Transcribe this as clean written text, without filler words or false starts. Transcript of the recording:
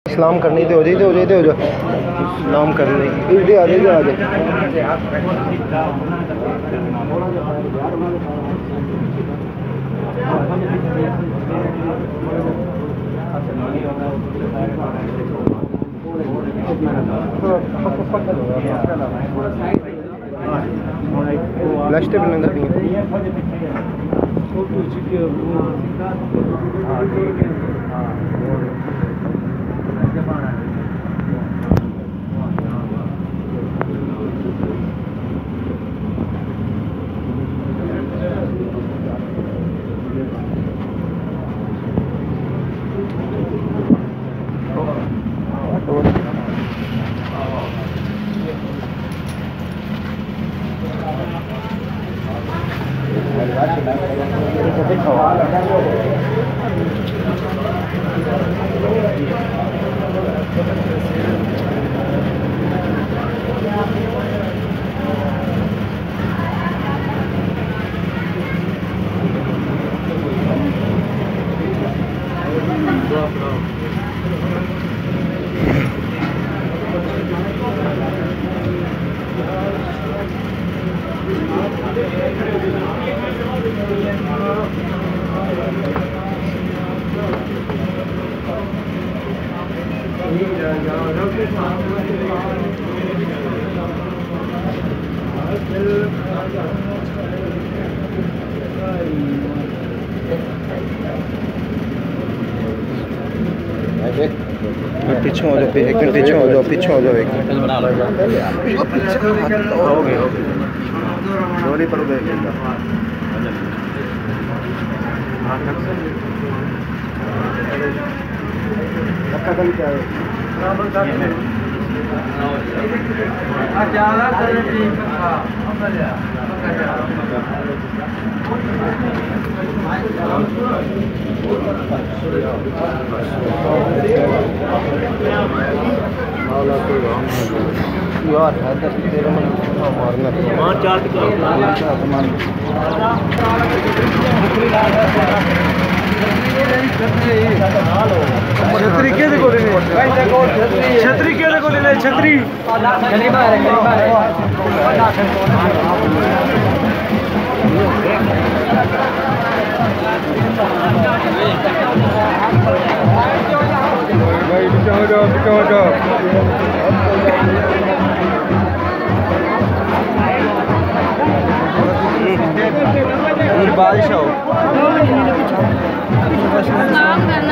सलाम करनी तो हो जाए सलाम करने इधर आ जाए फ्लैश टेप लगा दी पीछे हो जाओ एक मिनट पीछे हो जाओ एक मिनट बना लो हो गए गोली पर गए कदम क्या है यार हैदर तेरे मन मारना वहाँ चार्ज छतरी के देखो छतरी के देखो ले छतरी भाई हो जाओ बारिश हो